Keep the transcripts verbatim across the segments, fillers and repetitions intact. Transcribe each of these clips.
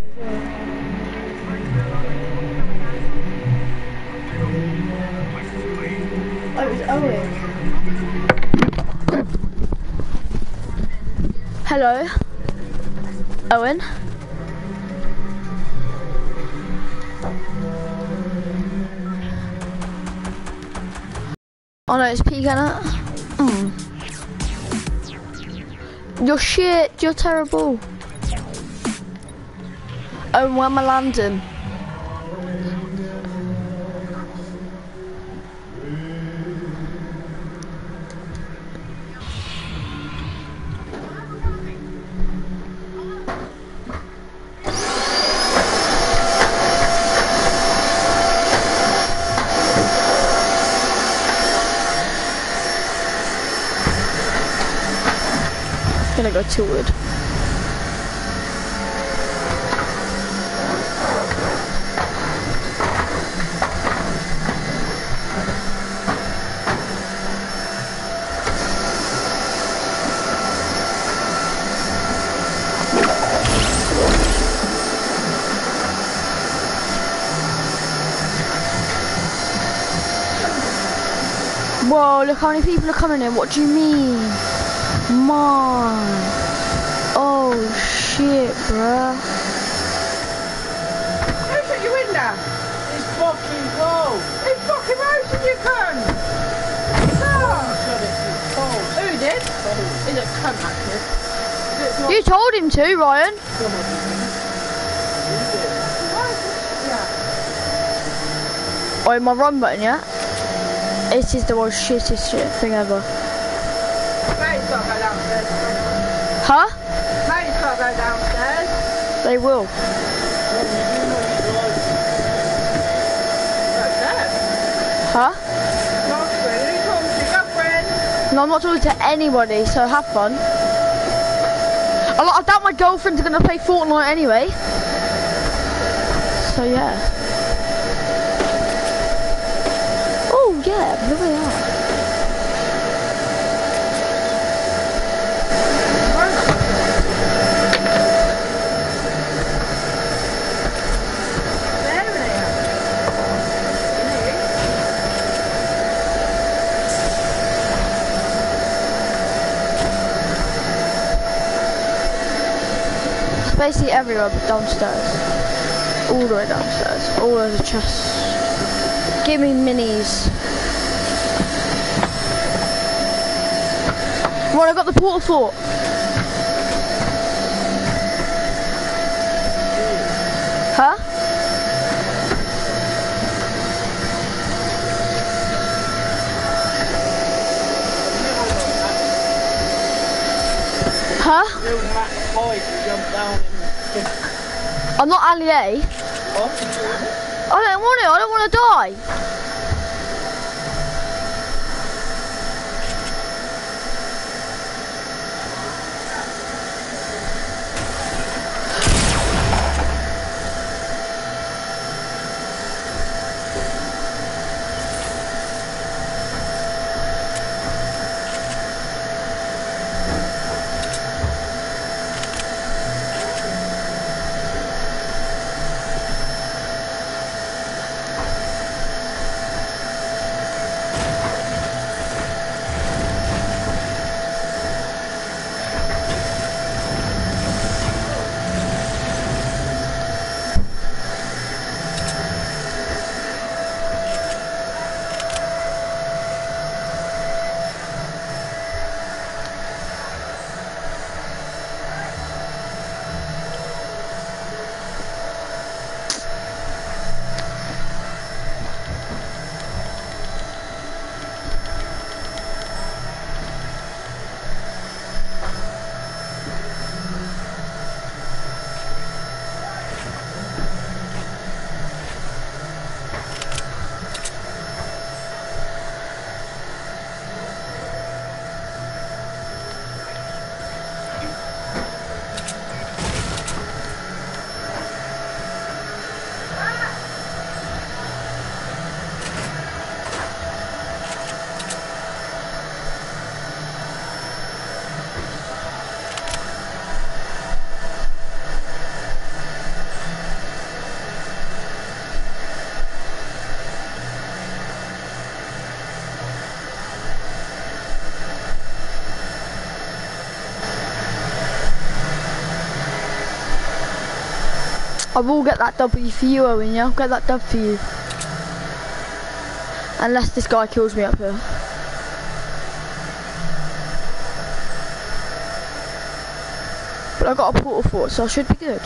Oh, it's Owen. Hello, Owen. Oh no, it's peeking at. Mm. You're shit, you're terrible. Owen, where am I landing? Gonna go tilted. Whoa, look how many people are coming in. What do you mean? Man. Oh shit, bruh. Who put you in there? It's fucking cold. It's fucking roasting you, cunt. No. Who did? Is it cunt actually? You told him to, Ryan. Oh, my run button, yeah? This is the most shittest shit thing ever. Mate's got to go downstairs. Huh? Mate's got to go downstairs. They will. Huh? No, I'm not talking to anybody, so have fun. I, I doubt my girlfriend's gonna play Fortnite anyway. So yeah. Oh yeah, here we are. Basically everywhere but downstairs. All the way downstairs. All over the chest. Give me minis. Right, I got the portal fort. Huh? Huh? I'm not Ali A. What? I don't want it, I don't want to die. I will get that W for you, Owen, yeah? I'll get that W for you. Unless this guy kills me up here. But I got a portal fort, so I should be good.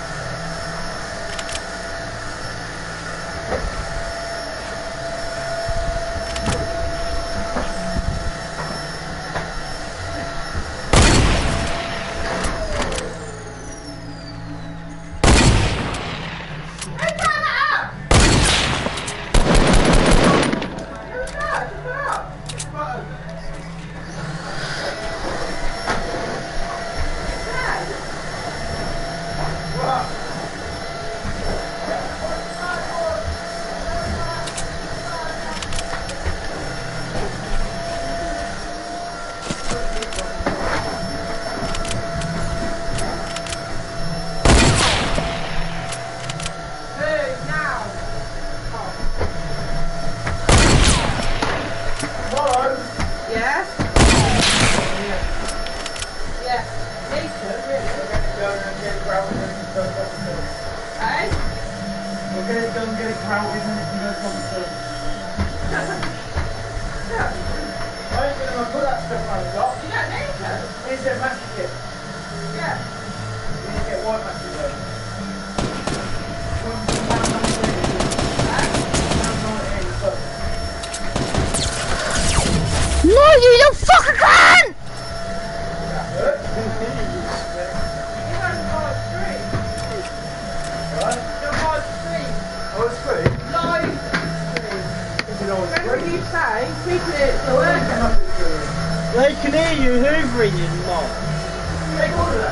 They can hear you hoovering, you lot. Take all of that.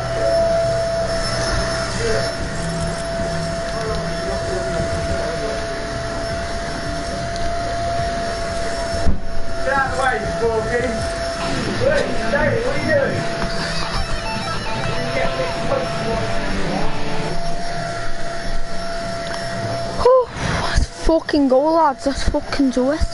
Get out of the way, you porky. Wait, David, what are you doing? You get this close to what you want. Let's fucking go, lads. Let's fucking do it.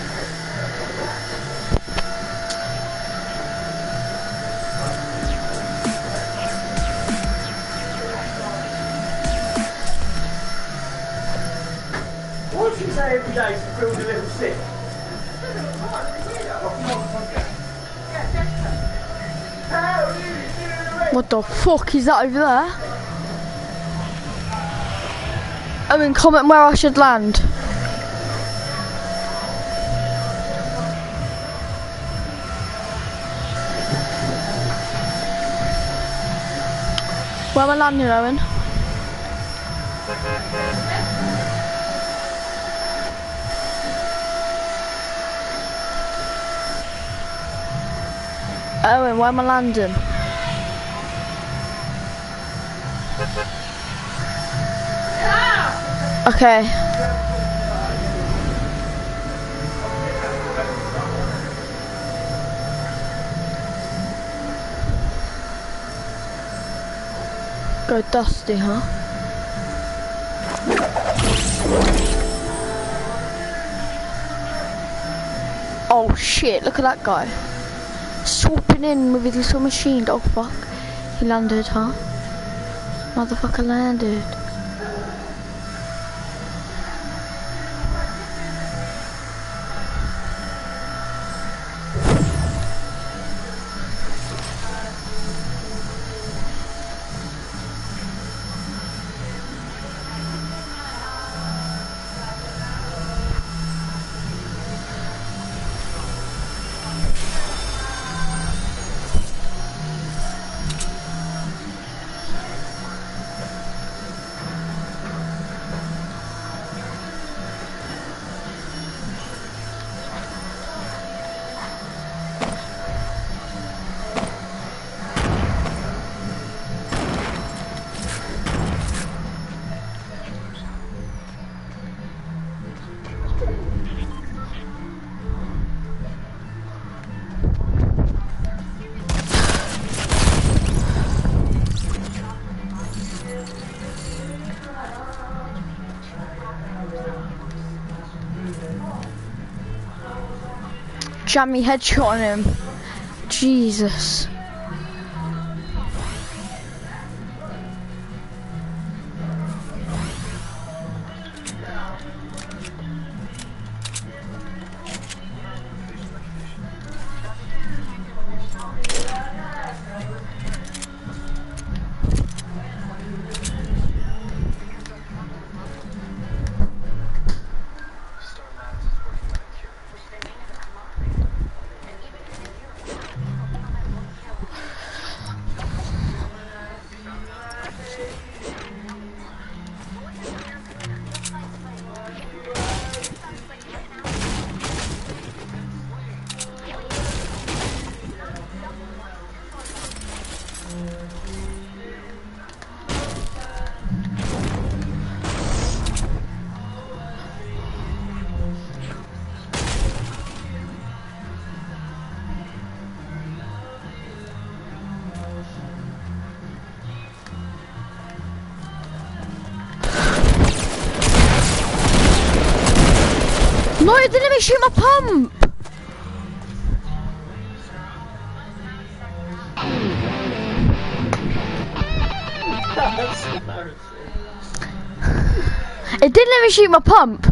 Every day to build a little stick. What the fuck is that over there? I mean, comment where I should land. Where am I landing, Owen? Owen, where am I landing? Okay. Go Dusty, huh? Oh shit, look at that guy. Swooping in with his little machine. Oh fuck. He landed, huh? Motherfucker landed. Jammy headshot on him. Jesus. No, it didn't let me shoot my pump! That's embarrassing. It didn't let me shoot my pump.